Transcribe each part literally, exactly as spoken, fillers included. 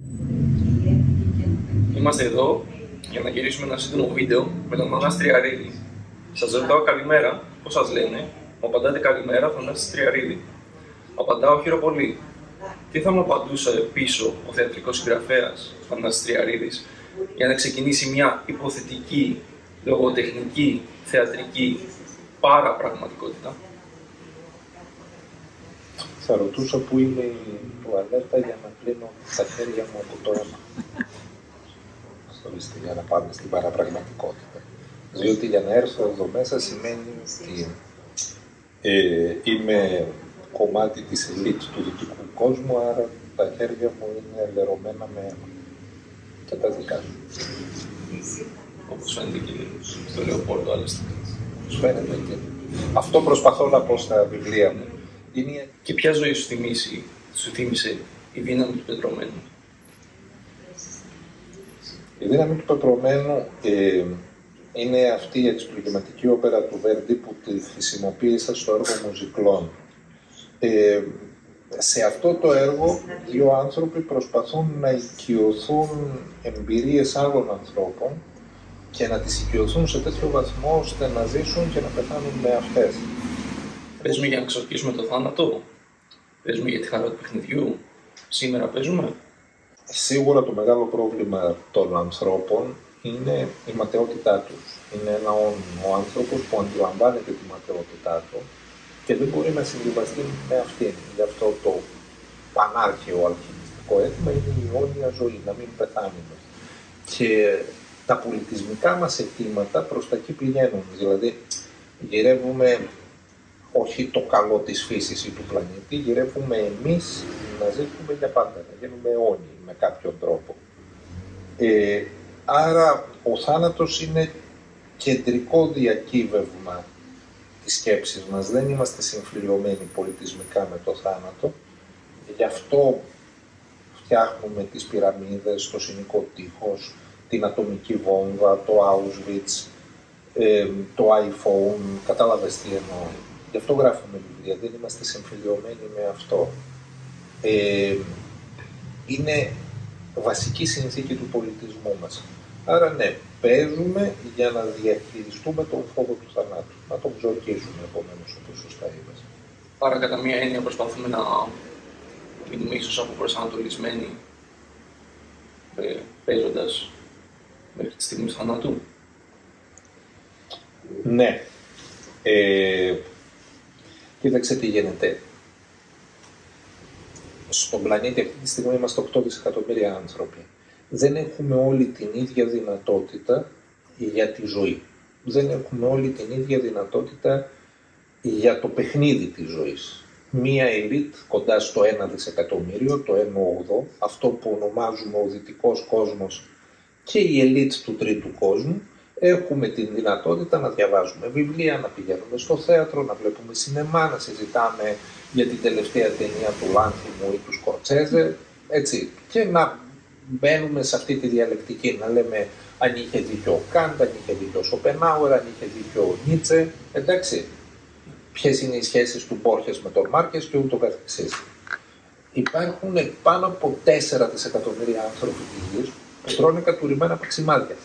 Είμαστε εδώ για να γυρίσουμε ένα σύντομο βίντεο με τον Θανάση Τριαρίδη. Σας ρωτάω καλημέρα, πώς σας λένε, μου απαντάτε καλημέρα, Θανάσης Τριαρίδη. Απαντάω χειροπολί. Τι θα μου απαντούσε πίσω ο θεατρικός συγγραφέας Θανάσης Τριαρίδης για να ξεκινήσει μια υποθετική, λογοτεχνική, θεατρική παραπραγματικότητα? Θα ρωτούσα πού είναι η τουαλέτα για να πλύνω τα χέρια μου από το αίμα. Στο για να πάμε στην παραπραγματικότητα. Διότι για να έρθω εδώ μέσα σημαίνει ότι ε, είμαι κομμάτι της ελίτ του δυτικού κόσμου, άρα τα χέρια μου είναι λερωμένα με αίμα. Και τα δικά μου. Όπως φαίνεται και στο Λεοπόλδο, άλλωστε. Όπως φαίνεται και αυτό προσπαθώ να πω στα βιβλία μου. Είναι... Και ποια ζωή σου, θυμίσει, σου θύμισε η δύναμη του πετρωμένου? Η δύναμη του πετρωμένου ε, είναι αυτή η εξπληγματική όπερα του Βέρντι που τη χρησιμοποίησα στο έργο μου Ζυκλών. Ε, σε αυτό το έργο δύο άνθρωποι προσπαθούν να οικειωθούν εμπειρίες άλλων ανθρώπων και να τις οικειωθούν σε τέτοιο βαθμό ώστε να ζήσουν και να πεθάνουν με αυτές. Παίζουμε για να ξορκίσουμε το θάνατο? Παίζουμε για τη χαρά του παιχνιδιού? Σήμερα παίζουμε? Σίγουρα το μεγάλο πρόβλημα των ανθρώπων είναι η ματαιότητά τους. Είναι ένα ο άνθρωπος που αντιλαμβάνεται τη ματαιότητά του και δεν μπορεί να συμβιβαστεί με αυτήν. Γι' αυτό το πανάρχαιο αλχημιστικό αίτημα είναι η αιώνια ζωή, να μην πεθάνουμε. Και τα πολιτισμικά μας αιτήματα προς τα εκεί πηγαίνουν. Δηλαδή, γυρεύουμε όχι το καλό της φύσης ή του πλανήτη, γυρεύουμε εμείς να ζήσουμε για πάντα, να γίνουμε αιώνιοι με κάποιον τρόπο. Ε, άρα ο θάνατος είναι κεντρικό διακύβευμα της σκέψης μας. Δεν είμαστε συμφιλειωμένοι πολιτισμικά με το θάνατο. Γι' αυτό φτιάχνουμε τις πυραμίδες, το Συνικό Τείχος, την ατομική βόμβα, το Auschwitz, ε, το iPhone, κατάλαβες τι εννοώ. Γι' αυτό γράφουμε βιβλία, δεν είμαστε συμφιλειωμένοι με αυτό. Ε, είναι βασική συνθήκη του πολιτισμού μας. Άρα ναι, παίζουμε για να διαχειριστούμε τον φόβο του θανάτου, να τον ξορκίσουμε επομένως, όπως σωστά είπες. Άρα κατά μία έννοια προσπαθούμε να μείνουμε ίσως αποπροσανατολισμένοι παίζοντας μέχρι τη στιγμή του θανάτου. Ναι. Ε, κοίταξε τι γίνεται. Στον πλανήτη αυτή τη στιγμή είμαστε οκτώ δισεκατομμύρια άνθρωποι. Δεν έχουμε όλη την ίδια δυνατότητα για τη ζωή. Δεν έχουμε όλη την ίδια δυνατότητα για το παιχνίδι της ζωής. Μία ελίτ κοντά στο ένα δισεκατομμύριο, το ένα όγδοο, αυτό που ονομάζουμε ο δυτικός κόσμος και η ελίτ του τρίτου κόσμου, έχουμε την δυνατότητα να διαβάζουμε βιβλία, να πηγαίνουμε στο θέατρο, να βλέπουμε σινεμά, να συζητάμε για την τελευταία ταινία του Λάνθιμου ή του Σκορτσέζε, έτσι, και να μπαίνουμε σε αυτή τη διαλεκτική, να λέμε αν είχε δίκιο ο Καντ, αν είχε δίκιο ο Σοπενάουερ, αν είχε δίκιο ο Νίτσε, εντάξει, ποιες είναι οι σχέσεις του Μπόρχες με τον Μάρκες και ούτω καθεξής. Υπάρχουν πάνω από τέσσερα δισεκατομμύρια άνθρωποι της γης που τρώνε κατουρημένα παξιμάδια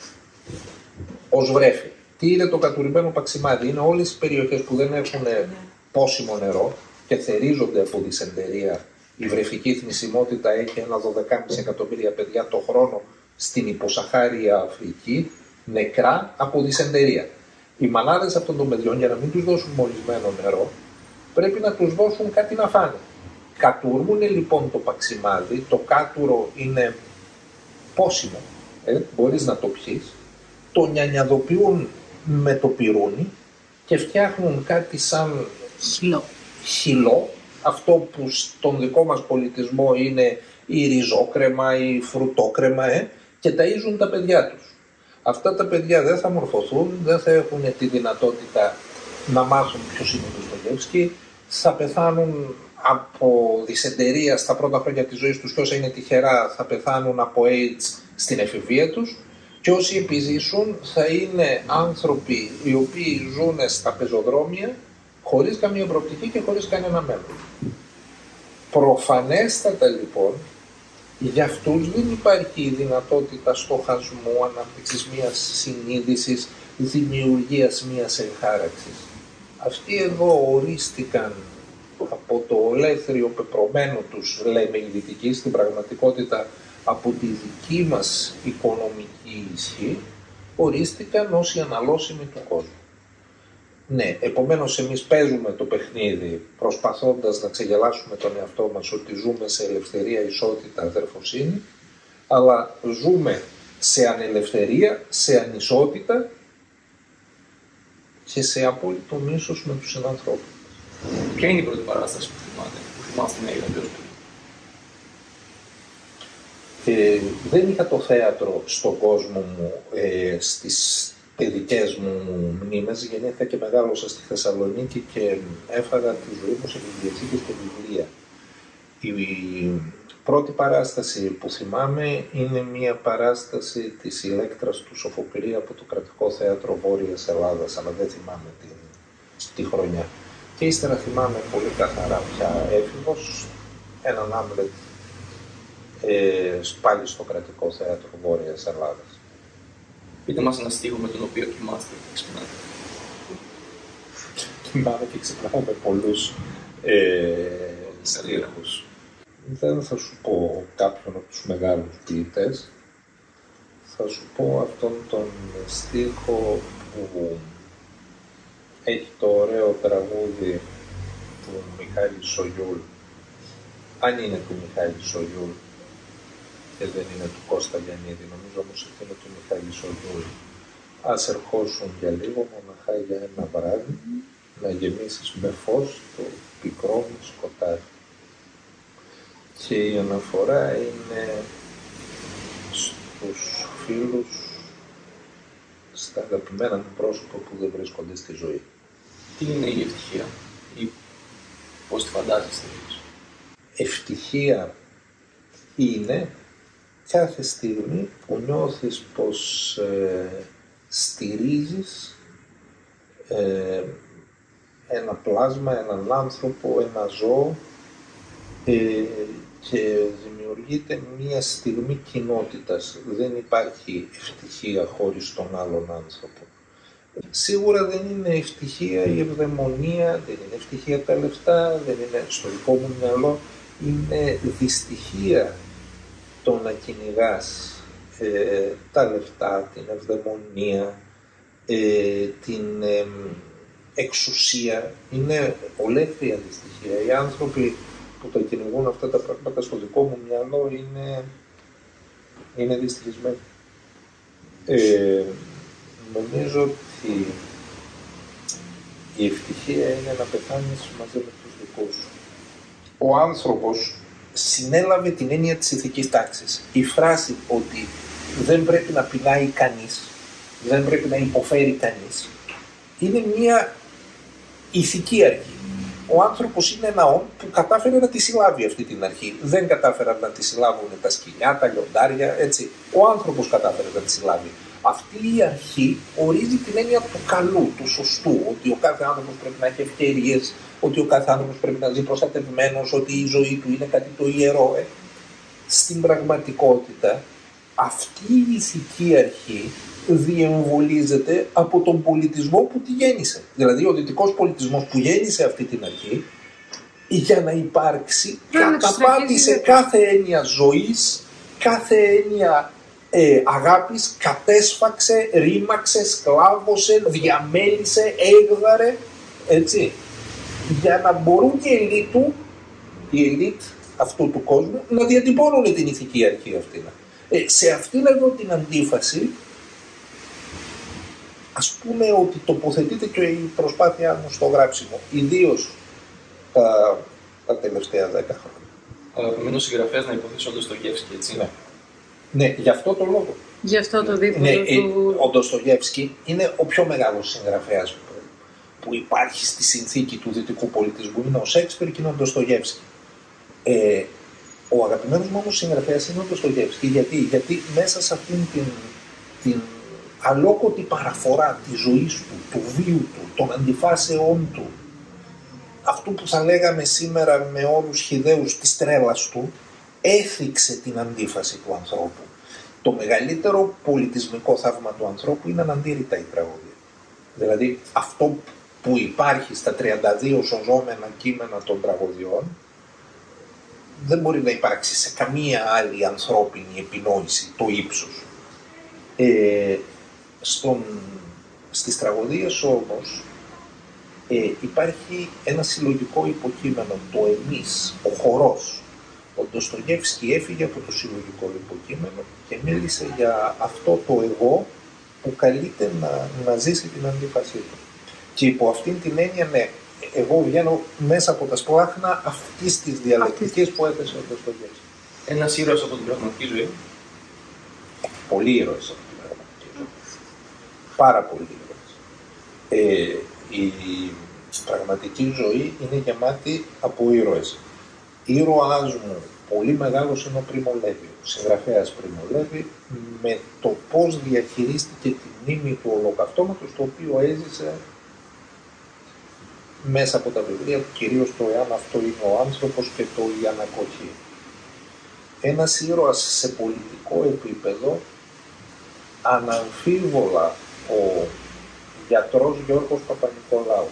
ως βρέφη. Τι είναι το κατουρημένο παξιμάδι? Είναι όλες οι περιοχές που δεν έχουν πόσιμο νερό και θερίζονται από δυσεντερία. Η βρεφική θνησιμότητα έχει ένα δώδεκα κόμμα πέντε εκατομμύρια παιδιά το χρόνο στην υποσαχάρια Αφρική, νεκρά από δυσεντερία. Οι μανάδες αυτών των παιδιών, για να μην τους δώσουν μολυσμένο νερό, πρέπει να τους δώσουν κάτι να φάνε. Κατουρούν λοιπόν το παξιμάδι, το κάτουρο είναι πόσιμο, ε, μπορείς να το πιείς, το νιανιαδοποιούν με το πυρούνι και φτιάχνουν κάτι σαν χυλό. χυλό, αυτό που στον δικό μας πολιτισμό είναι η ριζόκρεμα, η φρουτόκρεμα, ε, και ταΐζουν τα παιδιά τους. Αυτά τα παιδιά δεν θα μορφωθούν, δεν θα έχουν τη δυνατότητα να μάθουν ποιος είναι ο Δοστογεύσκι, θα πεθάνουν από δυσεντερία στα πρώτα χρόνια της ζωής τους και όσα είναι τυχερά θα πεθάνουν από AIDS στην εφηβεία τους, και όσοι επιζήσουν θα είναι άνθρωποι οι οποίοι ζουν στα πεζοδρόμια χωρίς καμία προοπτική και χωρίς κανένα μέλλον. Προφανέστατα λοιπόν Για αυτούς δεν υπάρχει η δυνατότητα στοχασμού, ανάπτυξης μιας συνείδησης, δημιουργίας μιας εγχάραξης. Αυτοί εδώ ορίστηκαν από το ολέθριο πεπρωμένο τους, λέμε οι δυτικοί, στην πραγματικότητα από τη δική μας οικονομική ισχύ, ορίστηκαν ως οι αναλώσιμοι του κόσμου. Ναι, επομένως εμείς παίζουμε το παιχνίδι προσπαθώντας να ξεγελάσουμε τον εαυτό μας ότι ζούμε σε ελευθερία, ισότητα, αδερφοσύνη, αλλά ζούμε σε ανελευθερία, σε ανισότητα και σε απόλυτο μίσος με τους συνανθρώπους. Ποια είναι η πρώτη παράσταση που θυμάται, που θυμάστε να είδατε ως ε, δεν είχα το θέατρο στον κόσμο μου, ε, στις παιδικές μου μνήμες, γεννήθηκα και μεγάλωσα στη Θεσσαλονίκη και έφαγα τη ζωή μου σε βιβλιοθήκες και βιβλία. Η πρώτη παράσταση που θυμάμαι είναι μια παράσταση της Ηλέκτρας του Σοφοκλή από το Κρατικό Θέατρο Βόρειας Ελλάδας, αλλά δεν θυμάμαι τη, τη χρονιά. Και ύστερα θυμάμαι πολύ καθαρά πια έφηβος, έναν Άμλετ ε, πάλι στο Κρατικό Θέατρο Βόρειας Ελλάδας. Πείτε μας ένα στίχο με τον οποίο κοιμάστε και ξυπνάτε. Κοιμάμαι και ξυπνάω με πολλούς ε, στίχους. Δεν θα σου πω κάποιον από τους μεγάλους ποιητές. Θα σου πω αυτόν τον στίχο που έχει το ωραίο τραγούδι του Μιχάλη Σογιούλ. Αν είναι του Μιχάλη Σογιούλ και δεν είναι του Κώστα Γιαννίδη, νομίζω όμως ότι είναι του Μιχάλη Σογιούλ. Ας ερχόσουν για λίγο, μοναχά για ένα βράδυ, να γεμίσεις με φως το πικρό μου σκοτάδι. Και η αναφορά είναι στους φίλους, στα αγαπημένα μου πρόσωπα που δεν βρίσκονται στη ζωή. Τι είναι η ευτυχία ή πώς τη φαντάζεστε? Ευτυχία είναι κάθε στιγμή που νιώθεις πως ε, στηρίζεις ε, ένα πλάσμα, έναν άνθρωπο, ένα ζώο ε, και δημιουργείται μια στιγμή κοινότητας. Δεν υπάρχει ευτυχία χωρίς τον άλλον άνθρωπο. Σίγουρα δεν είναι ευτυχία η ευδαιμονία, δεν είναι ευτυχία τα λεφτά, δεν είναι στο δικό μου μυαλό, είναι δυστυχία το να κυνηγάς ε, τα λεφτά, την ευδαιμονία, ε, την ε, εξουσία. Είναι ολέθρια δυστυχία. Οι άνθρωποι που τα κυνηγούν αυτά τα πράγματα στο δικό μου μυαλό είναι, είναι δυστυχισμένοι. Ε, νομίζω ότι η ευτυχία είναι να πεθάνεις μαζί με τους δικούς σου. Ο άνθρωπος συνέλαβε την έννοια της ηθικής τάξης. Η φράση ότι δεν πρέπει να πεινάει κανείς, δεν πρέπει να υποφέρει κανείς, είναι μια ηθική αρχή. Ο άνθρωπος είναι ένα όν που κατάφερε να τη συλλάβει αυτή την αρχή. Δεν κατάφεραν να τη συλλάβουν τα σκυλιά, τα λιοντάρια, έτσι. Ο άνθρωπος κατάφερε να τη συλλάβει. Αυτή η αρχή ορίζει την έννοια του καλού, του σωστού, ότι ο κάθε άνθρωπος πρέπει να έχει ευκαιρίες, ότι ο κάθε άνθρωπος πρέπει να ζει προστατευμένος, ότι η ζωή του είναι κάτι το ιερό. Ε. Στην πραγματικότητα, αυτή η ηθική αρχή διεμβολίζεται από τον πολιτισμό που τη γέννησε. Δηλαδή, ο δυτικός πολιτισμός που γέννησε αυτή την αρχή, για να υπάρξει, καταπάτησε κάθε έννοια ζωής, κάθε έννοια ε, αγάπης, κατέσφαξε, ρήμαξε, σκλάβωσε, διαμέλισε, έγδαρε, έτσι. Για να μπορούν οι ελίτ του, η ελίτ αυτού του κόσμου, να διατυπώνουν την ηθική αρχή αυτή. Ε, σε αυτήν εδώ την αντίφαση, ας πούμε ότι τοποθετείται και η προσπάθειά μου στο γράψιμο, ιδίως τα, τα τελευταία δέκα χρόνια. Αγαπημένος συγγραφέας να υποθέσω ο Ντοστογεύσκι, έτσι. Ναι. Ναι, γι' αυτό το λόγο. Γι' αυτό το δίπλο ναι, του... Ο Ντοστογεύσκι είναι ο πιο μεγάλος συγγραφέας που, που υπάρχει στη συνθήκη του δυτικού πολιτισμού. Είναι ο Σέξπιρ και είναι ο Ντοστογεύσκι. Ε, ο αγαπημένος μου όμως συγγραφέας είναι ο Ντοστογεύσκι. Γιατί, γιατί μέσα σε αυτήν την, την αλόκοτη παραφορά της ζωής του, του βίου του, των αντιφάσεών του, αυτού που θα λέγαμε σήμερα με όρους χυδαίους της τρέλας του, έθιξε την αντίφαση του ανθρώπου. Το μεγαλύτερο πολιτισμικό θαύμα του ανθρώπου είναι αναντήρητα η τραγωδία. Δηλαδή αυτό που υπάρχει στα τριάντα δύο σωζόμενα κείμενα των τραγωδιών δεν μπορεί να υπάρξει σε καμία άλλη ανθρώπινη επινόηση το ύψος. Ε, στον, στις τραγωδίες όμως ε, υπάρχει ένα συλλογικό υποκείμενο, το εμείς, ο χορός. Ο Ντοστογεύσκι έφυγε από το συλλογικό υποκείμενο και μίλησε για αυτό το εγώ που καλείται να, να ζήσει την αντίφασή του. Και υπό αυτήν την έννοια, ναι, εγώ βγαίνω μέσα από τα σπλάχνα αυτής της διαλεκτικής που έθεσε ο Ντοστογεύσκι. Ένας ήρωας από την πραγματική ζωή. Πολλοί ήρωες από την πραγματική ζωή. Πάρα πολλοί ήρωες. Ε, η πραγματική ζωή είναι γεμάτη από ήρωες. Ήρωας μου πολύ μεγάλος είναι ο Πρίμο Λέβη, ο συγγραφέας Πρίμο Λέβη, με το πώς διαχειρίστηκε τη μνήμη του Ολοκαυτώματος, το οποίο έζησε μέσα από τα βιβλία του, κυρίως το «Εάν αυτό είναι ο άνθρωπος» και το «Η ανακοχή». Ένας ήρωας σε πολιτικό επίπεδο, αναμφίβολα ο γιατρός Γιώργος Παπα-Νικολάου,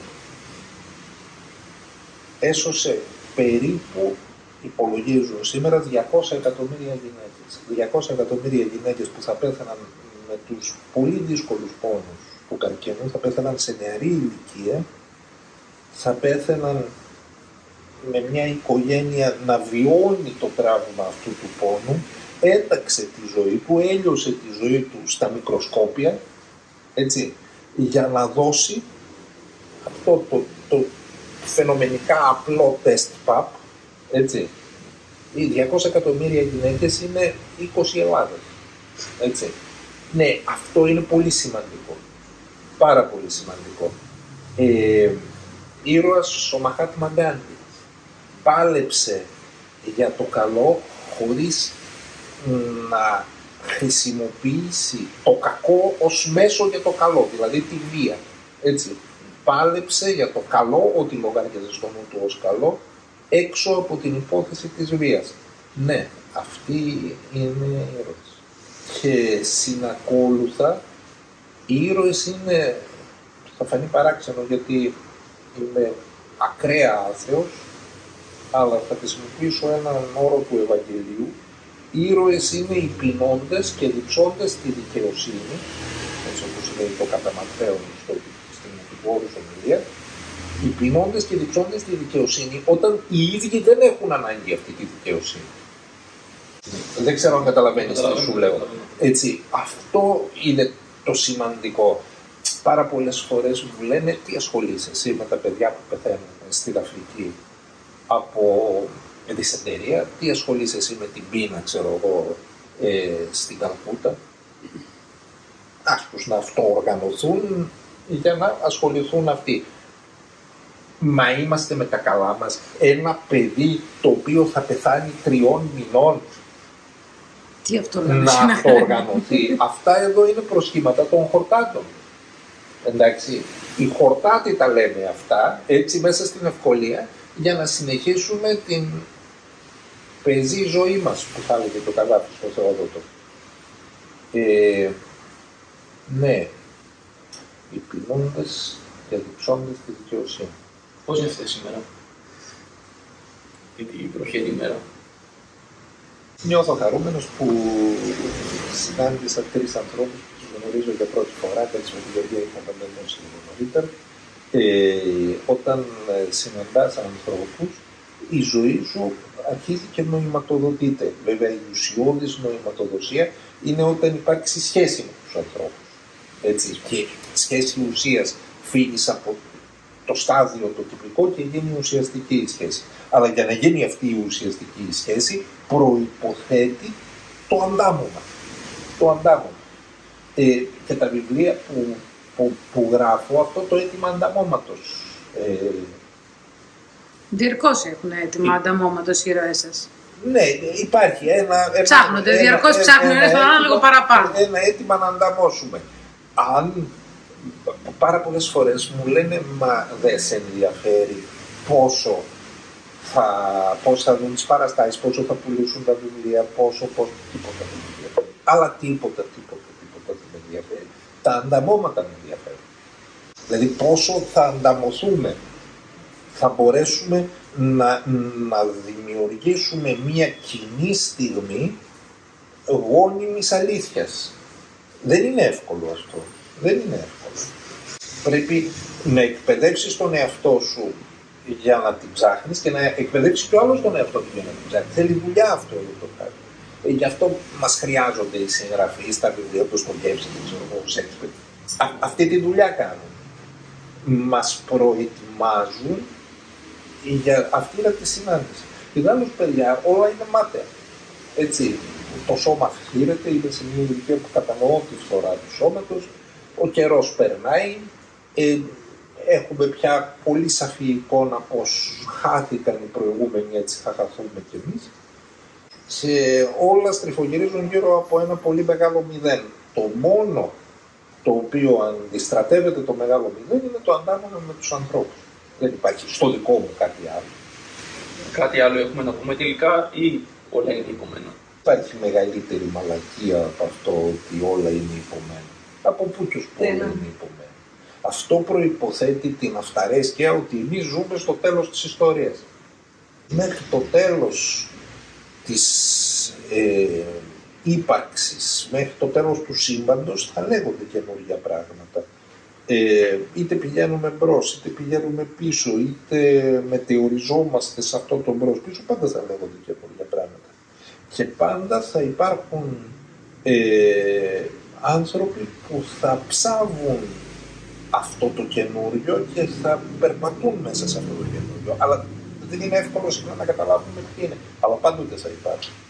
έσωσε περίπου, υπολογίζουν σήμερα, διακόσια εκατομμύρια γυναίκες. διακόσια εκατομμύρια γυναίκες που θα πέθαναν με τους πολύ δύσκολους πόνους του καρκίνου, θα πέθαναν σε νεαρή ηλικία, θα πέθαναν με μια οικογένεια να βιώνει το τραύμα αυτού του πόνου, έταξε τη ζωή του, έλειωσε τη ζωή του στα μικροσκόπια, έτσι, για να δώσει αυτό το, το φαινομενικά απλό τεστ παπ, έτσι. Οι διακόσια εκατομμύρια γυναίκες είναι είκοσι Ελλάδες, έτσι. Ναι, αυτό είναι πολύ σημαντικό, πάρα πολύ σημαντικό. Ε, ήρωας ο Μαχάτμα Γκάντι πάλεψε για το καλό χωρίς να χρησιμοποιήσει το κακό ως μέσο για το καλό, δηλαδή τη βία, έτσι. Πάλεψε για το καλό, ό,τι λογάριαζε στο νου του ως καλό, έξω από την υπόθεση της βίας. Ναι, αυτοί είναι ήρωες. Και συνακόλουθα, οι ήρωες είναι, θα φανεί παράξενο γιατί είμαι ακραία άθεος, αλλά θα χρησιμοποιήσω έναν όρο του Ευαγγελίου. Οι ήρωες είναι οι πεινώντες και διψώντες στη δικαιοσύνη, έτσι όπως λέει το κατά Ματθαίον στην Επικόρους Ομιλία, οι πεινώντες και διψώντες στη δικαιοσύνη, όταν οι ίδιοι δεν έχουν ανάγκη αυτή τη δικαιοσύνη. Δεν ξέρω αν καταλαβαίνεις τι σου λέω. Έτσι, αυτό είναι το σημαντικό. Πάρα πολλές φορές μου λένε τι ασχολείσαι εσύ με τα παιδιά που πεθαίνουν στην Αφρική από δυσεντερία, τι ασχολείσαι εσύ με την πείνα, ξέρω εγώ, ε, στην Καλκούτα. Ας τους να αυτοοργανωθούν για να ασχοληθούν αυτοί. Μα είμαστε με τα καλά μας ένα παιδί το οποίο θα πεθάνει τριών μηνών τι να αυτοοργανωθεί. Αυτά εδώ είναι προσχήματα των χορτάτων. Εντάξει, οι χορτάτοι τα λέμε αυτά, έτσι μέσα στην ευκολία, για να συνεχίσουμε την πεζή ζωή μας, που θα έλεγε το Καβάφη στο Θεόδοτο. Ε, ναι, οι πεινώντες και διψώντες τη δικαιοσύνη. Πώς είναι αυτή σήμερα, η προχερή ημέρα? Νιώθω χαρούμενος που συνάντησα τρεις ανθρώπους που τους γνωρίζω για πρώτη φορά, έτσι με την Γεωργία είχαμε μενώσει λίγο νωρίτερα. Ε, όταν συναντάς ανθρώπους, η ζωή σου αρχίζει και νοηματοδοτείται. Βέβαια η ουσιώδης νοηματοδοσία είναι όταν υπάρξει σχέση με τους ανθρώπους. Έτσι, και σχέση ουσίας φύγεις από το στάδιο το τυπικό και γίνει ουσιαστική η σχέση. Αλλά για να γίνει αυτή η ουσιαστική σχέση προϋποθέτει το αντάμωμα. Το αντάμωμα. Ε, και τα βιβλία που, που, που γράφω, αυτό το αίτημα ανταμώματος. Ε, Διαρκώς έχουν έτοιμα ανταμώματος οι ήρωές σας. Ναι, υπάρχει ένα... Ψάχνονται, ένα, διαρκώς ένα, ψάχνουν ένα, ένα στον άλλο λίγο παραπάνω. Ένα αίτημα να ανταμώσουμε. Αν πάρα πολλές φορές μου λένε, μα δεν σε ενδιαφέρει πόσο θα, πώς θα δουν τις παραστάσεις, πόσο θα πουλήσουν τα βιβλία, πόσο, πόσο, τίποτα δεν με ενδιαφέρει. Αλλά τίποτα, τίποτα, τίποτα δεν με ενδιαφέρει. Τα ανταμώματα με ενδιαφέρουν. Δηλαδή πόσο θα ανταμωθούμε, θα μπορέσουμε να, να δημιουργήσουμε μια κοινή στιγμή γόνιμης αλήθειας. Δεν είναι εύκολο αυτό. Δεν είναι εύκολο. Πρέπει να εκπαιδεύσεις τον εαυτό σου για να την ψάχνεις και να εκπαιδεύσεις και ο άλλος τον εαυτό του για να την ψάχνει. Θέλει δουλειά αυτό εδώ το πράγμα. Ε, γι' αυτό μας χρειάζονται οι συγγραφείς, τα βιβλία, το Στογεύσκι, ο Σέξπιρ. Αυτή τη δουλειά κάνουν. Μας προετοιμάζουν για αυτή τη συνάντηση. Ιδάλλως, παιδιά, όλα είναι μάταια. Έτσι, το σώμα χείρεται, είναι σε μια ηλικία που κατανοώ τη φθορά του σώματος, ο καιρός περνάει, ε, έχουμε πια πολύ σαφή εικόνα πως χάθηκαν οι προηγούμενοι, έτσι θα χαθούμε κι εμείς. Σε όλα στριφογυρίζουν γύρω από ένα πολύ μεγάλο μηδέν. Το μόνο το οποίο αντιστρατεύεται το μεγάλο μηδέν είναι το αντάμωνα με τους ανθρώπους. Δεν υπάρχει στο δικό μου κάτι άλλο. Κάτι άλλο έχουμε να πούμε τελικά ή όλα είναι υπομένα? Υπάρχει μεγαλύτερη μαλακία από αυτό ότι όλα είναι υπομένα. Από πού τους πω όλα είναι υπομένα? Αυτό προϋποθέτει την αυταρέσκεια ότι εμείς ζούμε στο τέλος της ιστορίας. Μέχρι το τέλος της ε, ύπαρξης, μέχρι το τέλος του σύμπαντος θα λέγονται καινούργια πράγματα. Ε, είτε πηγαίνουμε μπρος, είτε πηγαίνουμε πίσω, είτε μετεωριζόμαστε σε αυτό το μπρος πίσω, πάντα θα λέγονται καινούργια πράγματα. Και πάντα θα υπάρχουν ε, άνθρωποι που θα ψάβουν αυτό το καινούριο και θα περπατούν μέσα σε αυτό το καινούριο. Αλλά δεν είναι εύκολο συχνά να καταλάβουμε τι είναι. Αλλά πάντοτε θα υπάρχει.